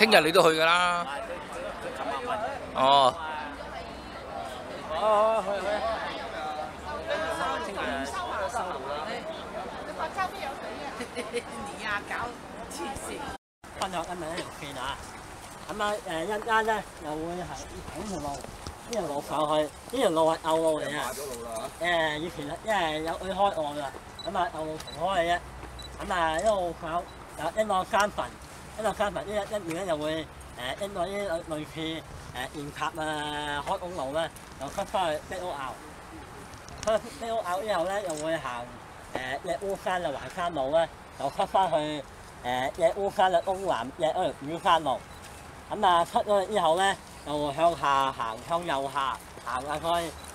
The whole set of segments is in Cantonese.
聽日你都去㗎啦。哦。 哦，去。聽日收路啦。 你呀搞黐線！ 分享今日呢條線啊，咁啊一陣間咧又會行條路，呢條路上去，呢條路係牛路嚟啊。以前因為有去開岸㗎，咁啊牛路重開嘅啫，咁啊一路上一個山墳，一路山墳呢一面咧就會一個啲類似電塔啊開公路咧，又出翻去碧屋坳，出碧屋坳之後咧又會行野烏山嘅環山路咧，又出翻去野烏山嘅東南野雨山路，咁啊出咗之後咧，又向下行，向右下行大概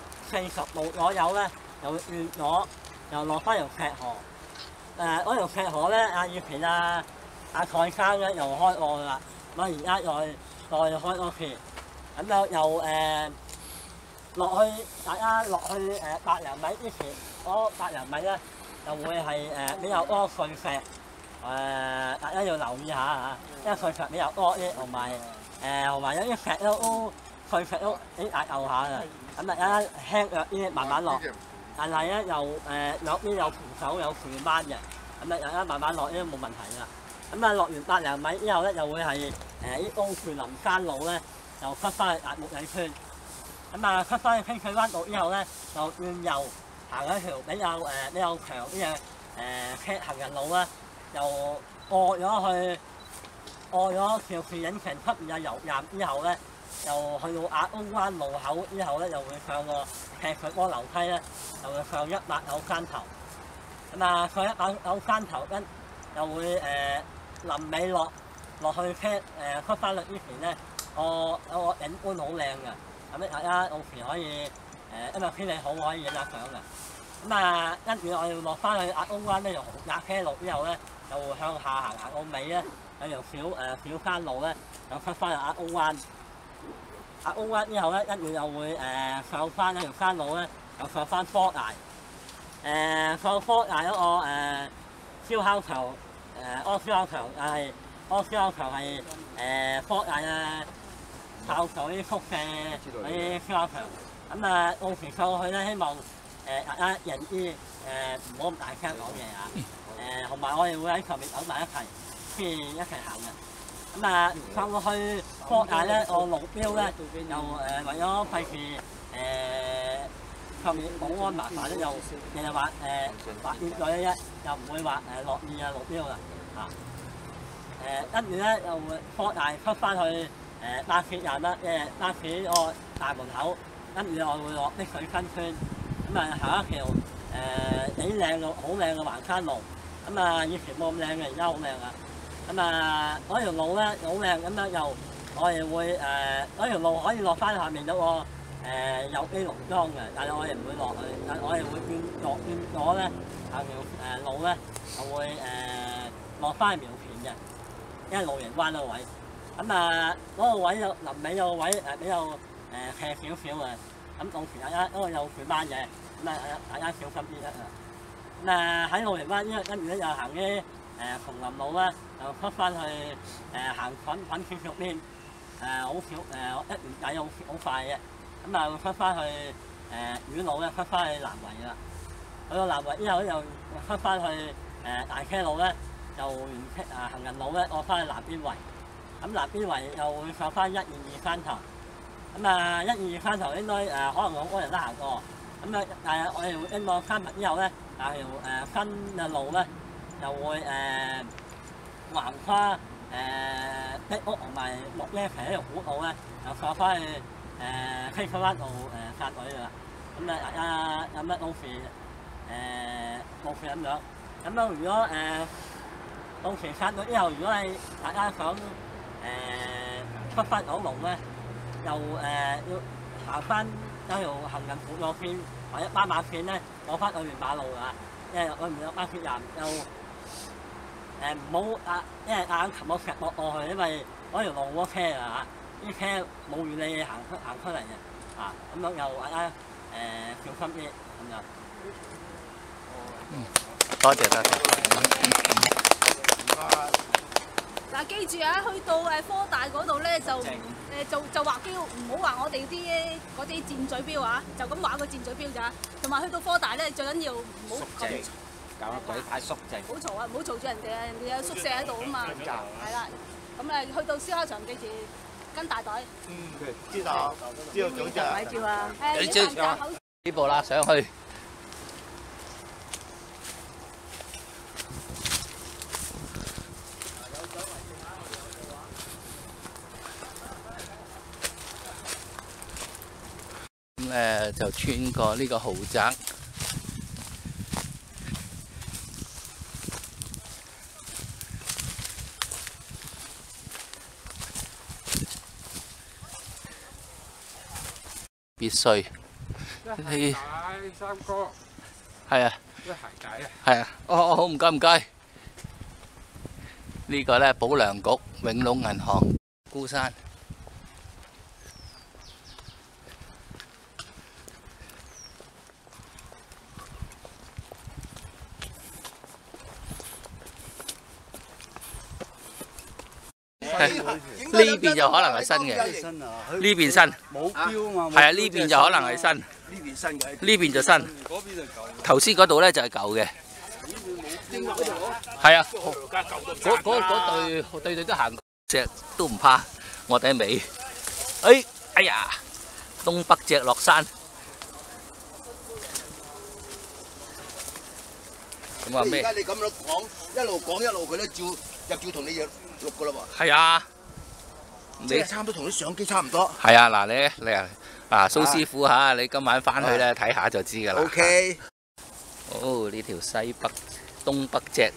40路左右咧，又轉咗，又落翻條石河。嗰條石河咧，以前蔡生咧又開岸啦，咁而家再開多次，咁又落去大家落去100零米之前，嗰100零米咧就會係比較多碎石。大家要留意下嚇，因為碎石比較多啲，同埋有啲石都碎石都幾大嚿下嘅，咁大家輕弱啲慢慢落，但係咧又兩邊有扶手有樹班嘅，咁大家慢慢落呢都冇問題㗎。咁啊落完100零米之後咧，就會係啲高樹林山路咧，就出翻去木仔村，咁啊出翻去清水灣道之後咧，就轉右行一條比較長啲嘅行人路啦。又過咗邵氏影城出面嘅油站之後咧，又去到亞公灣路口之後咧，又會上個石水波樓梯咧，又會上189山頭。咁啊上189山頭跟又會臨尾落去出翻去之前咧，有個景觀好靚嘅，咁咧大家到時可以因為天氣好可以影下相嘅。咁啊跟住我哋落翻去亞公灣呢條紅架車路之後咧，就向下行到尾咧，有條小山路咧，就出翻去亞公灣。亞公灣之後咧，跟住又會上翻呢條山路咧，又上翻科崖。上科崖嗰個燒烤場，燒烤場係燒烤場係科崖嘅炮手啲宿舍嗰啲燒烤場。咁啊到時上去咧，希望大家人啲唔好咁大聲講嘢啊！同埋我哋會喺上面走埋一齊，先一齊行嘅。咁啊上到去科崖咧，個路標咧又為咗費事上面保安麻煩咧，又淨係話劃線咗啫，又唔會話落意啊路標啦嚇。跟住咧又會科崖出翻去巴士站啦，巴士個大門口，跟住我會落啲水新村，咁啊行一條幾靚嘅好靚嘅環山路。咁啊，以前冇咁靚嘅，而家好靚啊！咁啊，嗰條路咧好靚，咁樣又我哋會嗰條路可以落翻下面嗰個有機農莊嘅，但係我哋唔會落去，但係我哋會轉咗咧下條路咧就會落翻去苗田嘅，因為露營灣嗰個位。咁啊，嗰個位有臨尾有個位比較斜少少嘅，咁到時大家嗰個有樹班嘅，咁啊大家小心啲啦。咁啊喺露營灣跟住咧又行啲松林路啦，又出翻去行粉少少邊，好少一年仔好快嘅。咁啊出翻去雨路咧，出翻去南圍啦。去到南圍之後咧，又出翻去大車路咧，就行人路咧，我翻去南邊圍。咁南邊圍又會上翻122山頭。咁啊122山頭應該可能好多人都行過。咁啊但係我哋經過3日之後咧。但係新嘅路咧，又會橫跨碧屋同埋木呢皮呢條古道咧，又上翻去清水灣道殺隊㗎啦。咁啊大家有乜到時咁樣。咁樣如果到時殺隊之後，如果係大家想出翻九龍咧，又要行翻一條行人輔助線或者斑馬線咧。攞翻去馬路啊，因為我唔有巴士站，又唔好因為硬擒我石落過去，因為嗰條路好多車啊啲車冇預你行出嚟嘅，咁樣又大家小心啲咁樣。 多謝。 嗱，記住啊，去到科大嗰度咧就就畫標，唔好畫我哋嗰啲箭嘴標啊，就咁畫個箭嘴標咋。同埋去到科大咧，最緊要唔好搞乜鬼太肅靜。 唔好嘈啊，唔好嘈住人哋啊，人哋有宿舍喺度啊嘛。係啦，咁去到燒烤場記住跟大隊。 知道總長。 擺照啊！ 呢步啦，上去。咁就穿過呢個豪宅。別墅。你三哥。 係啊。 一鞋仔啊。 係啊。哦，好唔該唔該。呢個咧保良局永隆銀行孤山。呢邊就可能係新嘅，呢邊新。 冇標嘛。 係啊，呢邊就可能係新。 呢邊新嘅。 呢邊就新。 嗰邊就舊。 頭先嗰度咧就係舊嘅。係啊，嗰對都行，隻都唔怕，我哋尾。哎呀，東北隻落山。咁話咩？ 而家你咁樣講，一路講一路佢都照同你錄噶啦喎。 係啊， 你差唔多同啲相機差唔多。 係啊，嗱你蘇師傅嚇，你今晚翻去咧睇下就知㗎啦。 OK。 哦，呢條東北隻。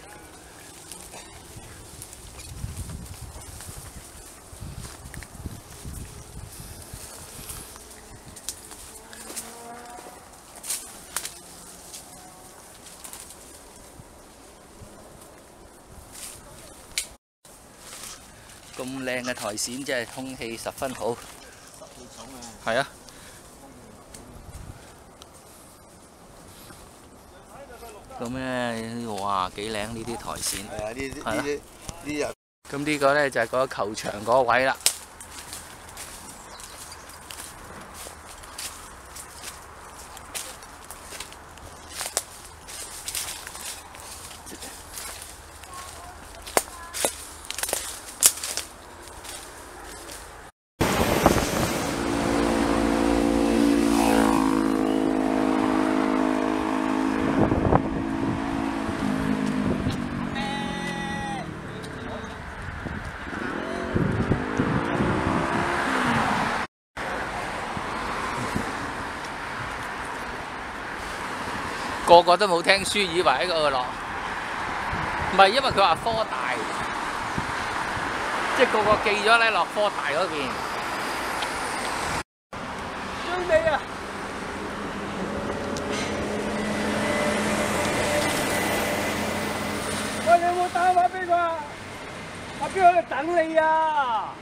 咁靚嘅台線，真係空氣十分好。係啊。咁咧，哇，幾靚呢啲台線。 係啊，呢啲。 咁呢個咧就係嗰個球場嗰位啦。個個都冇聽書，以為喺嗰度落，唔係因為佢話科大，即係個個記咗咧落科大嗰邊。追你啊！ 喂，你有冇打電話俾佢啊？阿邊喺度等你啊！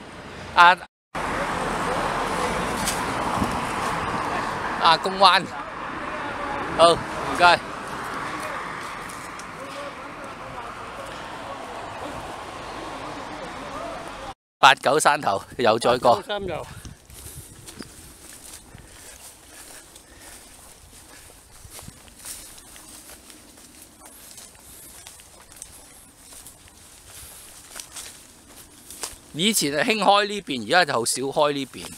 公灣，好。唔該，89山頭又再過。以前係興開呢邊，而家就好少開呢邊。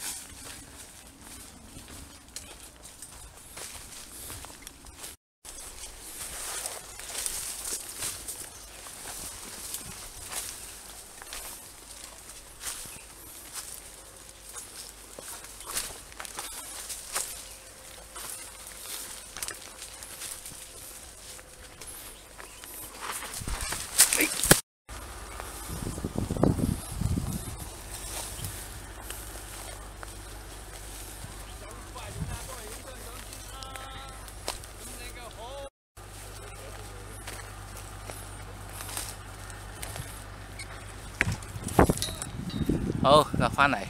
好，落返嚟。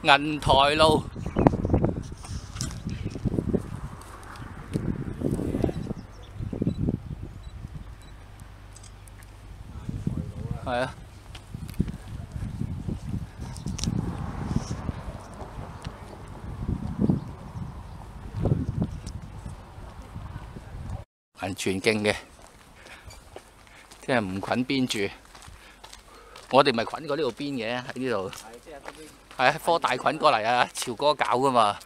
銀台路。係啊。銀泉徑嘅，即係唔捆邊住。我哋咪捆過呢度邊嘅，喺呢度。係啊，科大捆過嚟啊，潮哥搞噶嘛。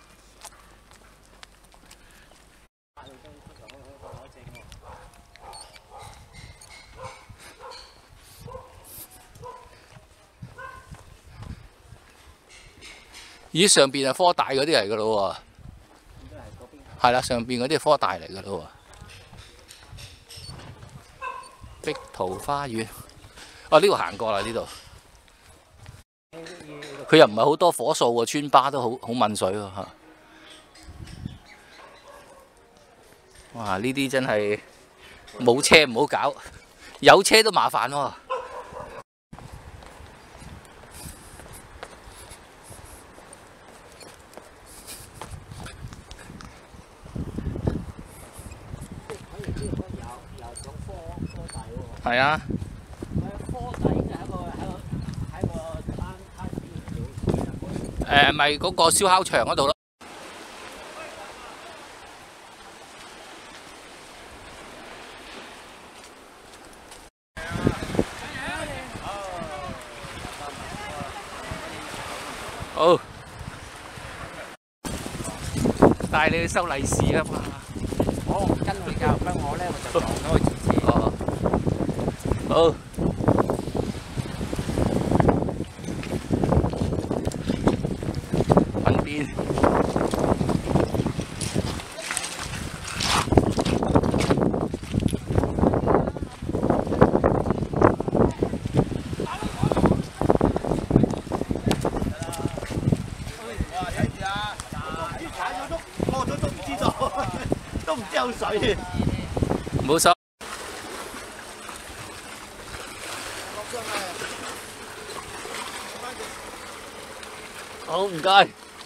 咦，上邊係科大嗰啲嚟噶咯喎。係啦，上邊嗰啲係科大嚟噶咯喎。碧桃花園，呢度行過啦，呢度。佢又唔係好多火數喎，村巴都好濛水喎嚇。哇！呢啲真係冇車唔好搞，有車都麻煩喎。係啊。咪嗰個燒烤場嗰度咯。好，帶你去收利是啊嘛。 我唔跟佢㗎，不過我咧就撞咗佢前車。 好。揾邊？ 都唔知有水。 冇手。好，唔該。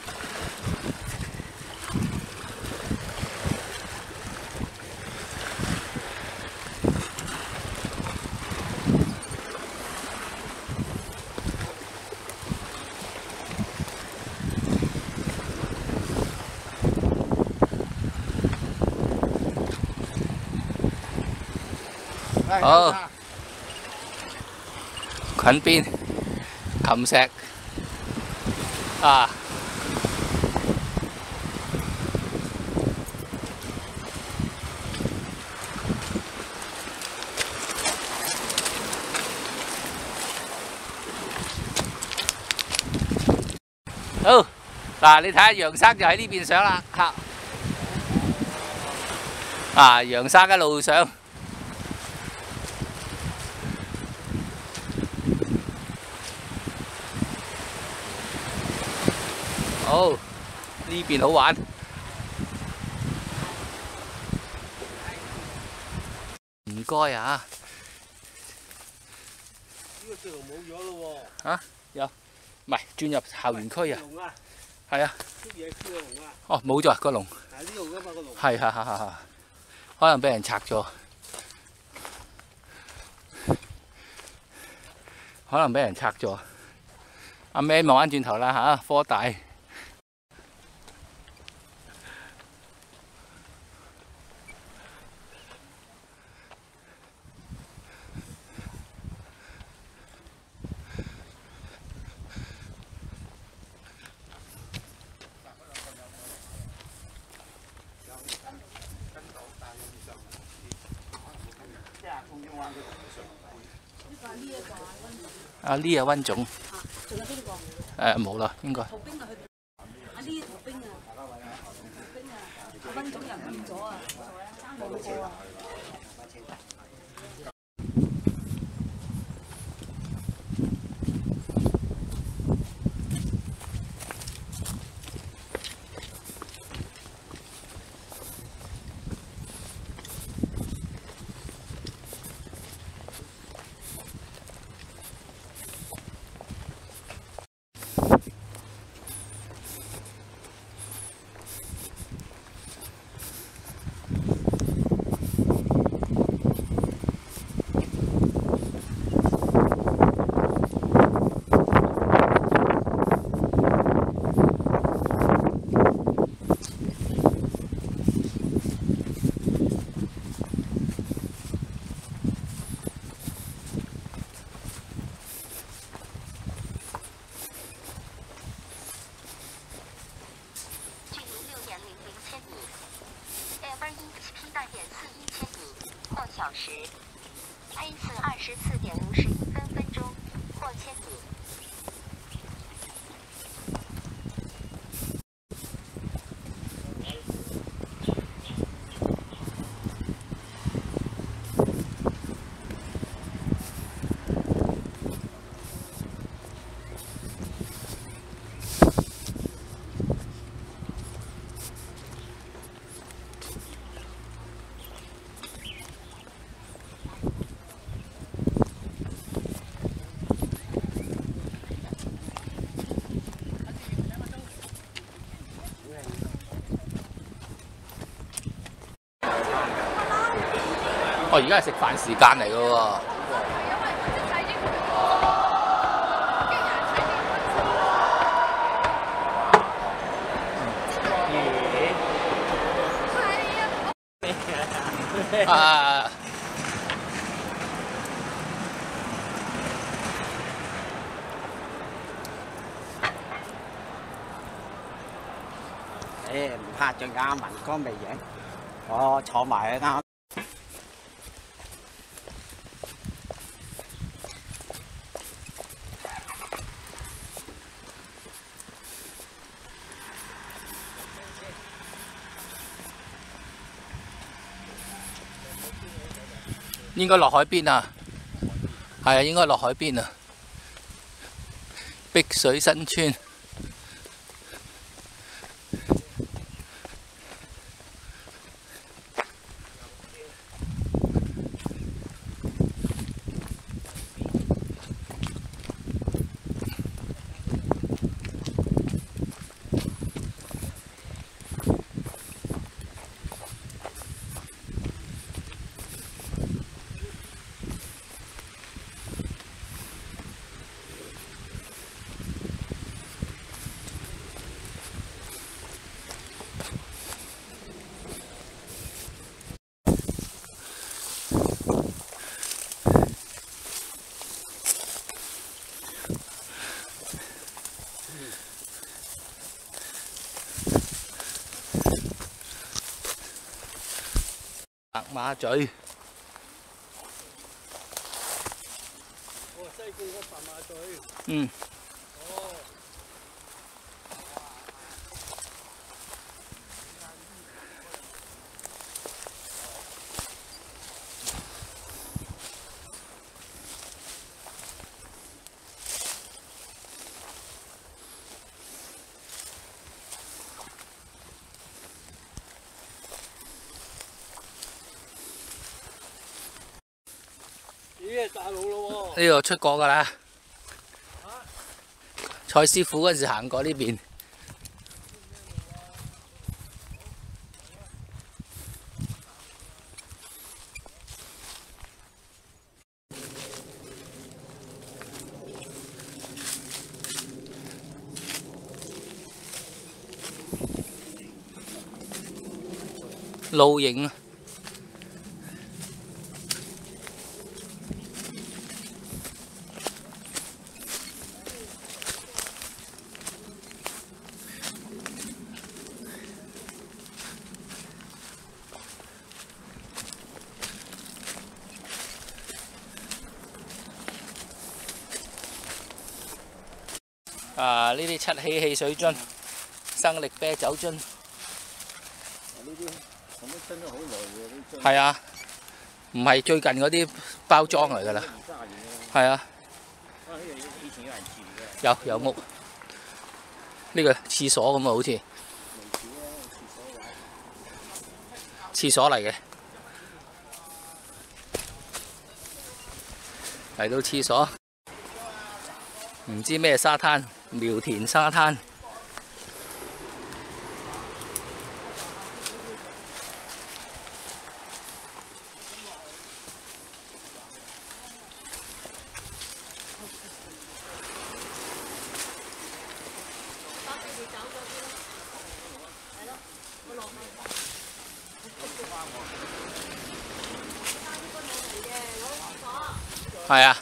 好，近邊琴石啊！好，嗱，你睇下楊生就喺呢邊上啦，嚇！啊，楊生一路上。好，呢邊好玩。唔該啊！ 呢個條龍冇咗咯喎。嚇？有，唔係轉入校園區啊。 龍啊！ 係啊。 啲嘢黐個龍啊！ 哦，冇咗個龍。 係呢度噶嘛個龍。 係，可能俾人拆咗。可能俾人拆咗。阿 Man 望翻轉頭啦嚇，科大。阿呢啊温總， 仲有邊個？ 冇啦，應該。 逃兵啊，阿呢逃兵啊，阿温總又唔見咗啊，爭兩個啊。 时，黑次24.51分或千米。 哦，而家係食飯時間嚟㗎喎。啊！ 唔怕最啱聞乾味影，我坐埋啱。 應該落海邊啊，係啊，應該落海邊啊，碧水新村。白馬咀。 哦，西貢嗰白馬咀。 嗯。 哦。咦，大路咯喎！ 呢度出過㗎啦。蔡師傅嗰陣時行過呢邊。露營啊！呢啲七喜汽水樽、生力啤酒樽。係啊，唔係最近嗰啲包裝嚟㗎啦。係啊。有屋。呢個廁所咁啊，好似。廁所嚟嘅。嚟到廁所。唔知咩沙灘，苗田沙灘。係啊。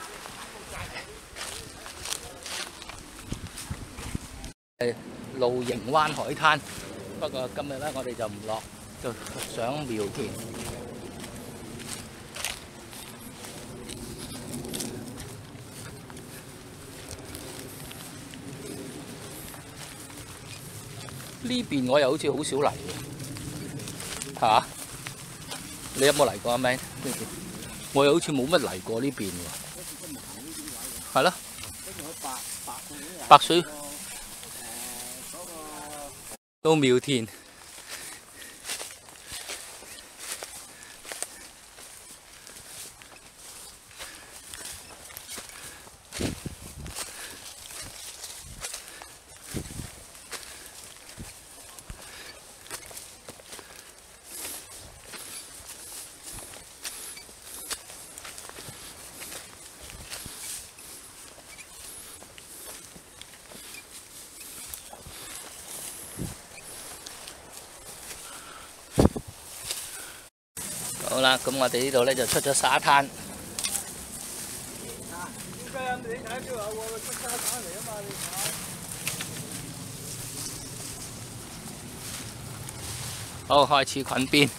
露營灣海灘，不過今日咧我哋就唔落，就上苗田。 呢邊我又好似好少嚟喎，嚇？你有冇嚟過啊 ，Man？ 我又好似冇乜嚟過呢邊喎。係咯。白水到苗田。好啦，咁我哋呢度咧就出咗沙灘。 點解啊？你睇邊度有喎？出沙灘嚟啊嘛！你睇。 好，開始捆邊。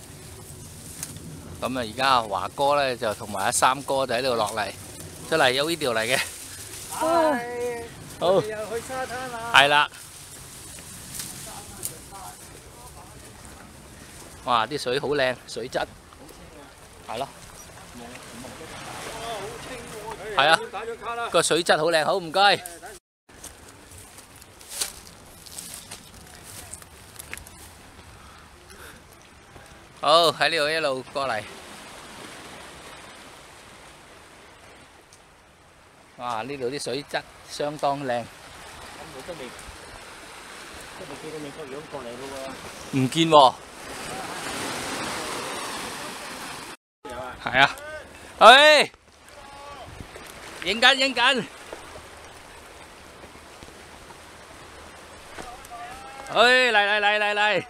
咁啊，而家阿華哥咧就同埋阿三哥就喺度落嚟，出嚟有呢條嚟嘅。 係。 好。 我哋又去沙灘啦。 係啦。哇！啲水好靚，水質。係咯。係啊，個水質好靚，好唔該。好，喺呢度一路過嚟。哇！呢度啲水質相當靚。 我都未見到你個樣過嚟咯喎。唔見喎。係啊，去影緊影緊，嚟，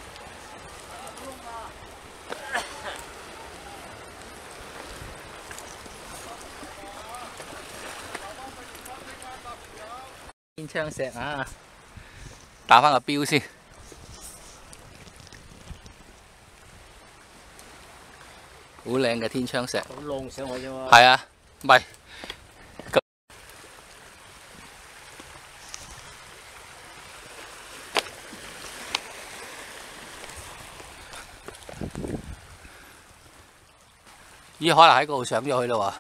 天窗石啊，打返個標先。好靚嘅天窗石， 好浪上去啫喎。 係啊，唔係。咦？可能喺嗰度上咗去咯喎。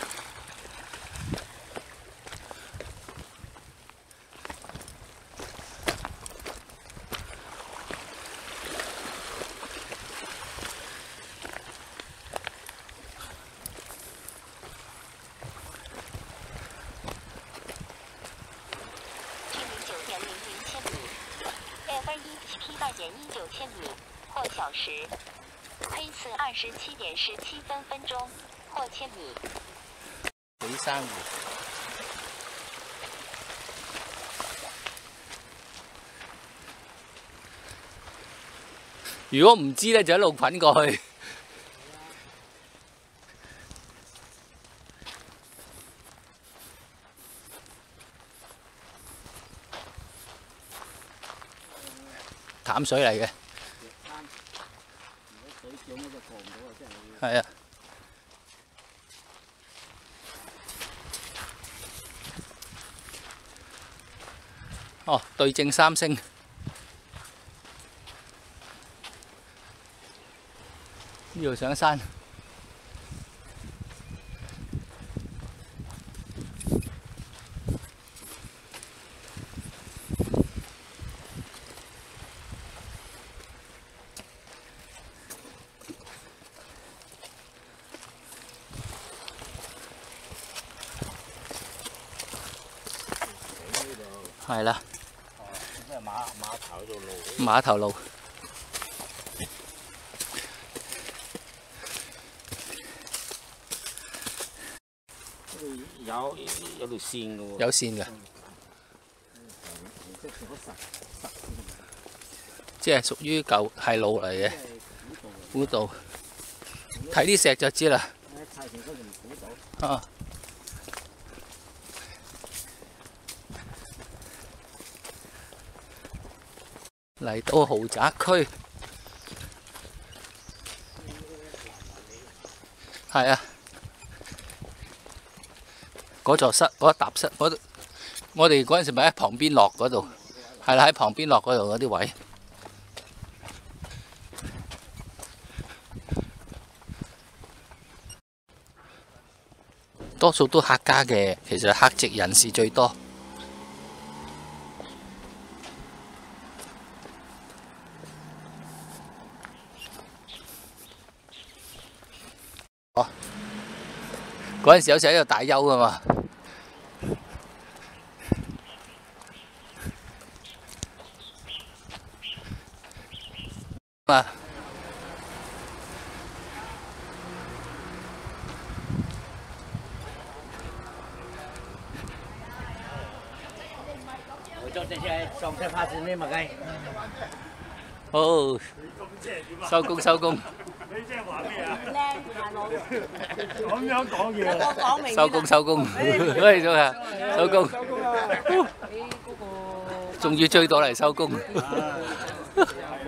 千米或小时，推次27.17分或千米。 水珊瑚。如果唔知咧，就一路滾過去。淡水嚟嘅。係啊。哦，對正三星。呢度上山。係啦。 哦，即係碼頭度路。 碼頭路。 有條線嘅喎。 有線嘅。即係屬於舊係路嚟嘅。古道。睇啲石就知啦。啊。嚟到豪宅區，係啊，嗰座室，嗰一沓室，我哋嗰陣時咪喺旁邊落嗰度， 係啦，喺旁邊落嗰度嗰啲位。多數都客家嘅，其實客籍人士最多。哦，嗰陣時有時喺度大休㗎嘛。啊！好，收工收工。 你即係話咩啊？ 靚大佬， 咁樣講嘢。 收工收工，喂，早啊，收工。終於追到嚟收工。